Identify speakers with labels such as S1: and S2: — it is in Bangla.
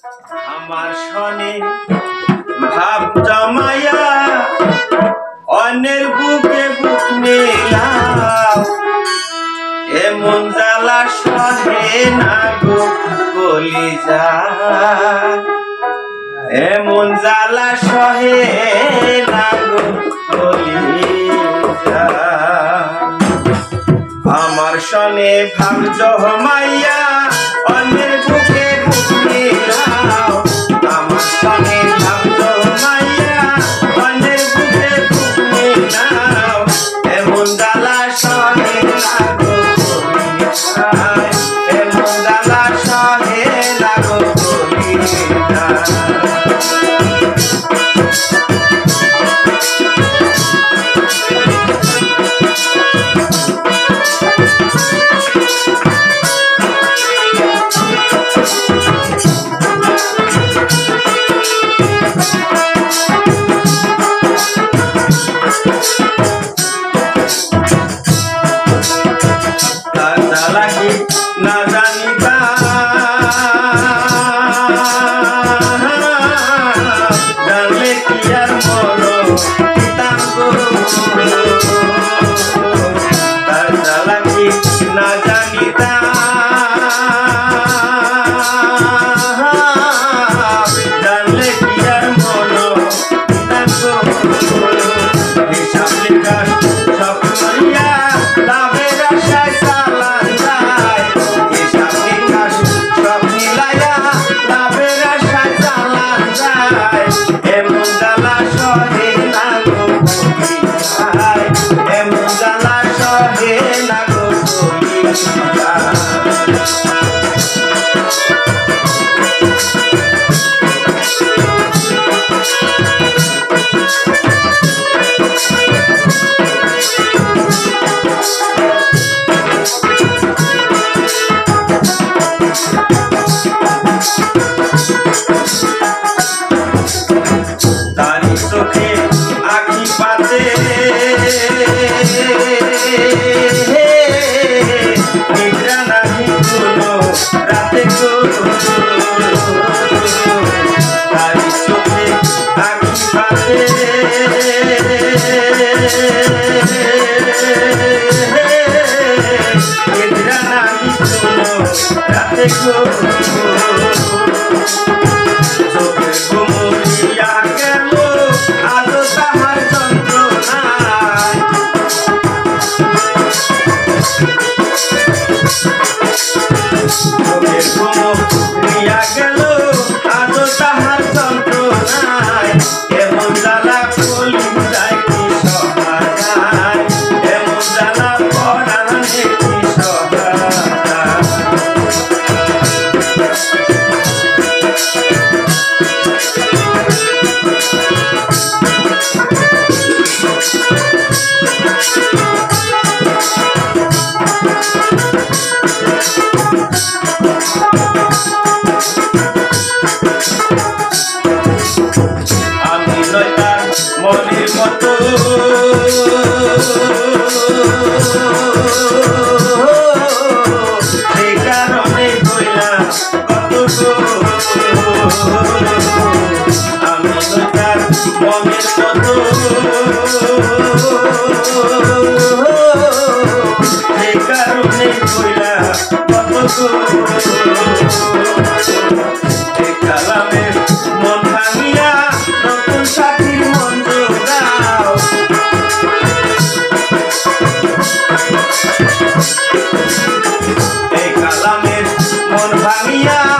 S1: আমার শনে ভাব জমাইয়া অন্যের বুকে বুক মেলাও, এমন জ্বালা সহে না গো কলিজা, এমন জ্বালা সহে না গো কলিজা। আমার শনে ভাব জমাইয়া অন্যের বুকে বুক মেলাও, আমার শনে ভাব জমাইয়া অন্যের বুকে বুক মেলাও, এমন জ্বালা সহে না গো কলিজা, এমন জ্বালা সহে না গো কলিজা। না জানিতা জানলে কি আর মরো পিতাম গো, তার জ্বালাকি না জানিতা জানলে কি আর মরো পিতাম গো। হিসাব নিকাশ সব করিয়া লাভের আশায় চালান যায়, হিসাব নিকাশ সব মিলাইয়া লাভের আশায় চালান যায়, এমন জ্বালা সহে না গো কলিজা, এমন জ্বালা সহে না গো কলিজা। তারি চোখে আখি পাতে নিদ্রা নাহি কোনো রাতে গো, তারি চোখে আখি পাতে নিদ্রা নাহি কোনো রাতে গো, চোখের ঘুমুরিয়া গেল আজও তাহার যন্ত্রণায়, চোখের ঘুমুরিয়া গেল আজও তাহার যন্ত্রণায়, এমন জ্বালা কলিজায় কি সহায়, এমন জ্বালা পরাণে কি সহায়। আমি নয় তার মনের মতো সেই কারণে কইলাম কত গো, আমি নয় তার মনের মতো সেই কারণে কইলাম কত গো। এই কালামের মন ভাঙিয়া নতুন সাথীর মন জোগাও, এই কালামের মন ভাঙিয়া